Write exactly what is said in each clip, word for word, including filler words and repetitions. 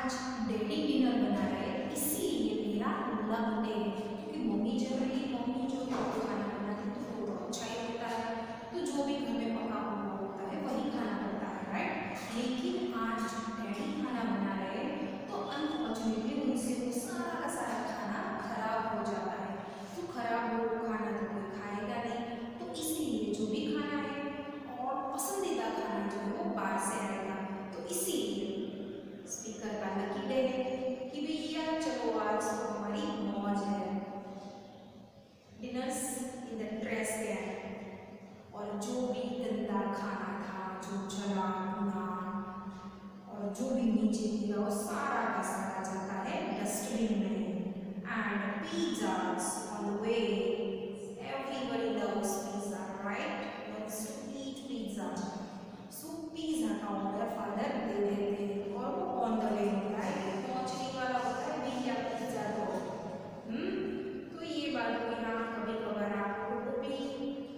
आज daddy dinner बना रहे हैं, इसीलिए मेरा लग डे है, क्योंकि मम्मी जब रही मम्मी जो खाना बनाती तो वो अच्छा ही होता है, तो जो भी घर में पका हुआ होता है वही खाना बनता है, राइट। लेकिन आज डैडी खाना बना रहे हैं तो अनफॉर्चुनेटली उनसे वो सारा का सारा खाना खराब हो जाता है, तो खराब हो खाना तो कोई खाएगा नहीं, तो इसीलिए जो भी खाना है और पसंदीदा खाना जो है वो बाहर से आएगा, तो इसीलिए स्पीकर का लकी डे है कि भैया चलो आज तो हमारी मौज है, डिनर्स इन द ड्रेस के है, और जो भी गंदा खाना था, जो जला भुना और जो भी नीचे गिरा वो सारा का सारा जाता है डस्टबिन में। And pizzas on the way, everybody loves pizza, right, loves to eat pizza, so pizza का ऑर्डर फादर दे देते हैं और वो ऑन द वे होता है, पहुंचने वाला होता है भैया पिज़्ज़ा तो हम्म तो ये बात को यहाँ कभी कभार आप लोगों को भी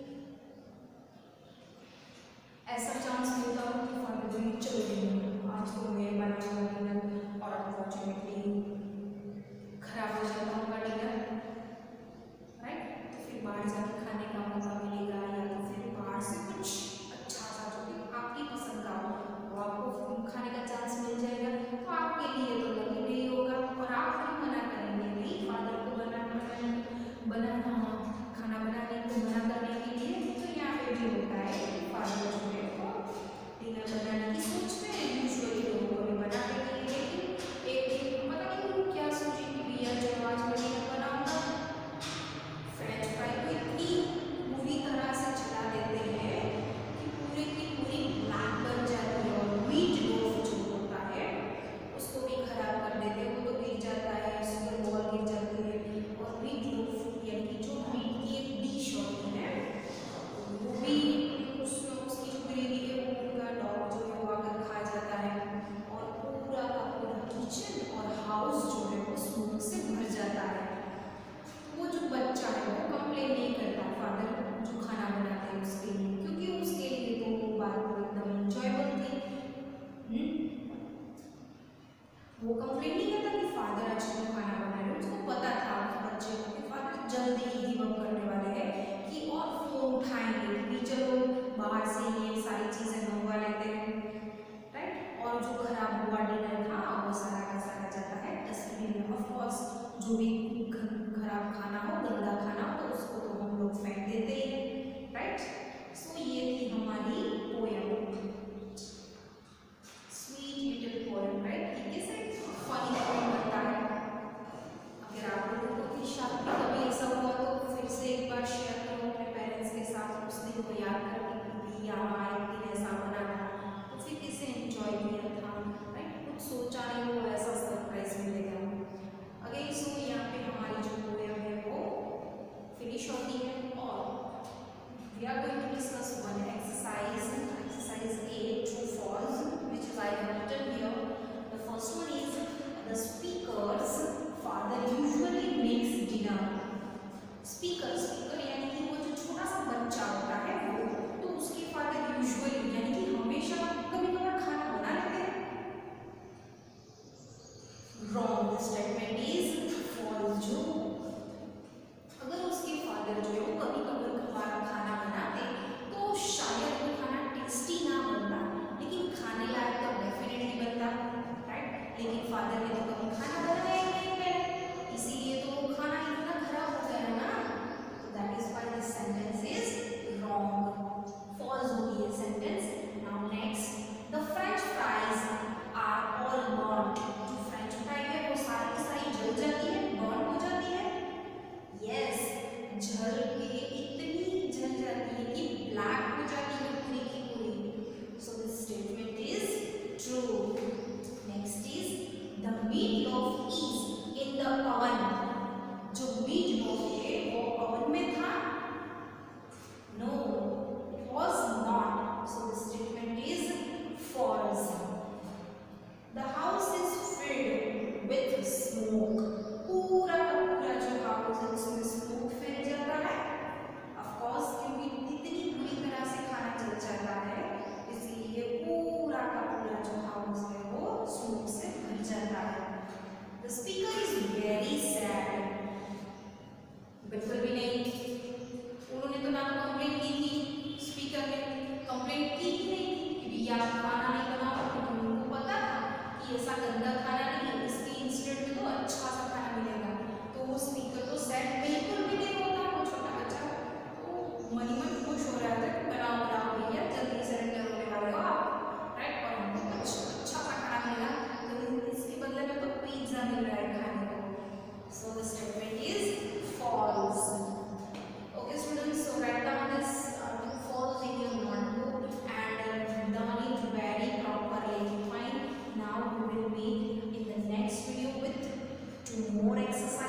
ऐसा चांस मिलता हो कि फादर जी चलो डिनर आज तो मैं बनाऊंगा डिनर, और अनफॉर्चुनेटली खराब हो जाता होगा डिनर, राइट, तो फिर बाहर जाकर खाने का मौका मिलेगा, या तो फिर बाहर से कुछ अच्छा सा जो कि आपकी पसंद का हो वो आपको खाने का चांस मिल जाएगा, तो आपके लिए तो लकी डे होगा, और आप भी मना करेंगे नहीं फादर को बना बनाना खाना बनाने को मना करने के लिए, तो यहाँ पे भी होता है कि फादर जो है वो डिनर बनाने की सोच में यूजुअली लोगों को भी बना देते हैं, लेकिन एक दिन पता नहीं वो क्या सोचे कि भैया जब आज मैं डिनर बनाऊंगा, फ्रेंच फ्राई को इतनी पूरी तरह से चला देते हैं कि पूरे की पूरी ब्लैक बन जाती है, और व्हीट लोफ जो होता है उसको भी खराब कर देते हैं, वो तो गिर जाता है, सुगर बॉल गिर जाती है, और व्हीट लोफ यानी कि जो व्हीट की एक डिश होती है वो भी उसमें उसकी जो ग्रेवी है वो पूरा डॉग जो है वो आकर खा जाता है, और पूरा का पूरा किचन और हाउस जो है वो स्मोक से भर जाता है। वो जो बच्चा है वो कंप्लेन नहीं करता फादर जो खाना बनाते हैं उसके लिए, क्योंकि उसके लिए तो वो बात को एकदम एंजॉयबल थी, वो कंप्लेन नहीं करता कि फादर आज क्यों खाना बना रहे हैं, उसको पता था बच्चे को कि फादर जल्दी ही गिव अप करने वाले हैं कि और फोन उठाएंगे कि चलो बाहर से ये सारी चीज़ें मंगवा लेते हैं, राइट, और जो खराब हुआ डिनर था वो सारा का सारा जाता है डस्टबिन में। ऑफ कोर्स जो भी खराब खाना हो, गंदा खाना हो, तो उसको तो हम लोग फेंक देते ही हैं, राइट। सो ये थी हमारी poem, sweet little poem, right, कि कैसे फनी पोएम बनता है। अगर आप लोगों को भी शायद कभी ऐसा हुआ तो फिर से एक बार शेयर करो अपने पेरेंट्स के साथ, उस दिन को याद करके कि भैया हाँ एक दिन ऐसा बना था, तो फिर कैसे एंजॉय किया था, राइट, कुछ सोचा नहीं वो ऐसा सरप्राइज मिलेगा। अगेन सो यहाँ पे हमारी जो पोएम है वो फिनिश होती है, और we are going to discuss one exercise, exercise at true false, which is I have written here. The first one is the speaker's father usually makes dinner. Speaker speaker यानी कि वो जो छोटा सा बच्चा होता है वो, तो उसके फादर यूजुअली यानी कि हमेशा कभी कभार खाना बना लेते हैं। रॉन्ग स्टेटमेंट इज फॉल्स, जो अगर उसके फादर जो है वो कभी कभी कभार खाना बनाते तो शायद वो खाना टेस्टी ना बनता, लेकिन खाने लायक तो डेफिनेटली बनता, राइट, लेकिन फादर ने तो कभी खाना बनाया ही नहीं है, इसीलिए तो खाना इतना खराब हो गया है ना, that is why this sentence is wrong, false हो गई है sentence. Now next, the French fries are all burned, जो फ्रेंच फ्राई है वो सारी की सारी जल जाती है, बर्न हो जाती है, यस, जल के इतनी जल जाती है कि ब्लैक हो जाती है पूरी की पूरी, so this statement is true. Next is the meat loaf is in the oven, जो मीट लोफ है वो ओवन में था, no it was not, so this statement is false. The house is filled with smoke, पूरा का पूरा जो house है उसमें स्मोक फैल जाता है, ऑफ कोर्स क्योंकि इतनी बुरी तरह से खाना जल जाता है, इसीलिए पूरा का पूरा जो हाउस है वो स्मोक से भर जाता है। to more exercise.